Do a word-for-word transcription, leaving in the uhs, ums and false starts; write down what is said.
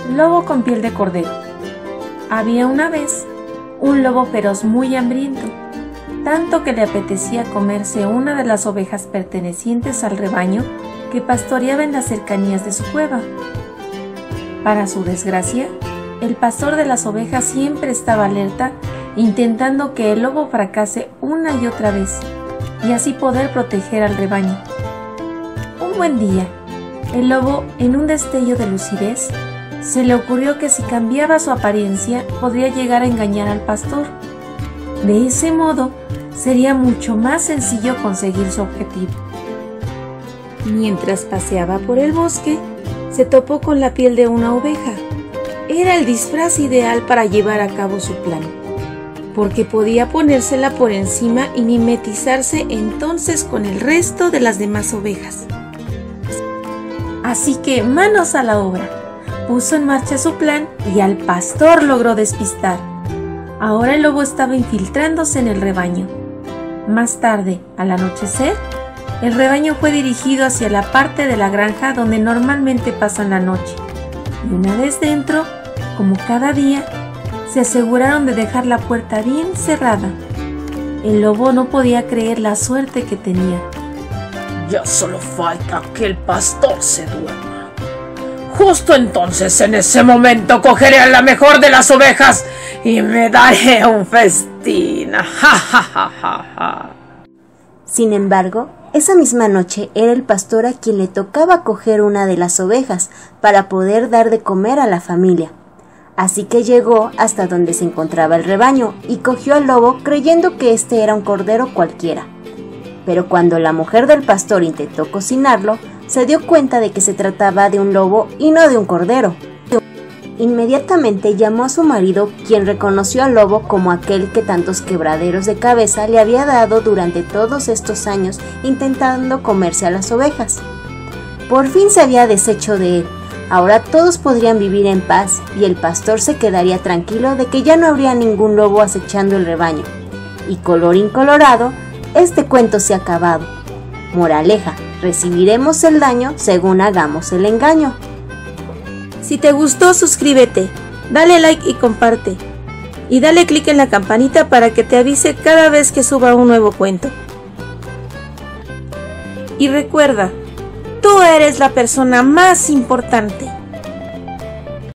Lobo con piel de cordero. Había una vez un lobo feroz muy hambriento, tanto que le apetecía comerse una de las ovejas pertenecientes al rebaño que pastoreaba en las cercanías de su cueva. Para su desgracia, el pastor de las ovejas siempre estaba alerta, intentando que el lobo fracase una y otra vez, y así poder proteger al rebaño. Un buen día, el lobo, en un destello de lucidez, se le ocurrió que si cambiaba su apariencia podría llegar a engañar al pastor. De ese modo, sería mucho más sencillo conseguir su objetivo. Mientras paseaba por el bosque, se topó con la piel de una oveja. Era el disfraz ideal para llevar a cabo su plan, porque podía ponérsela por encima y mimetizarse entonces con el resto de las demás ovejas. Así que manos a la obra. Puso en marcha su plan y al pastor logró despistar. Ahora el lobo estaba infiltrándose en el rebaño. Más tarde, al anochecer, el rebaño fue dirigido hacia la parte de la granja donde normalmente pasan la noche. Y una vez dentro, como cada día, se aseguraron de dejar la puerta bien cerrada. El lobo no podía creer la suerte que tenía. Ya solo falta que el pastor se duerma. Justo entonces, en ese momento, cogeré a la mejor de las ovejas y me daré un festín. Ja, ja, ja, ja, ja. Sin embargo, esa misma noche era el pastor a quien le tocaba coger una de las ovejas para poder dar de comer a la familia. Así que llegó hasta donde se encontraba el rebaño y cogió al lobo creyendo que este era un cordero cualquiera. Pero cuando la mujer del pastor intentó cocinarlo, se dio cuenta de que se trataba de un lobo y no de un cordero. Inmediatamente llamó a su marido, quien reconoció al lobo como aquel que tantos quebraderos de cabeza le había dado durante todos estos años intentando comerse a las ovejas. Por fin se había deshecho de él. Ahora todos podrían vivir en paz y el pastor se quedaría tranquilo de que ya no habría ningún lobo acechando el rebaño. Y colorín colorado, este cuento se ha acabado. Moraleja: recibiremos el daño según hagamos el engaño. Si te gustó, suscríbete, dale like y comparte. Y dale click en la campanita para que te avise cada vez que suba un nuevo cuento. Y recuerda, tú eres la persona más importante.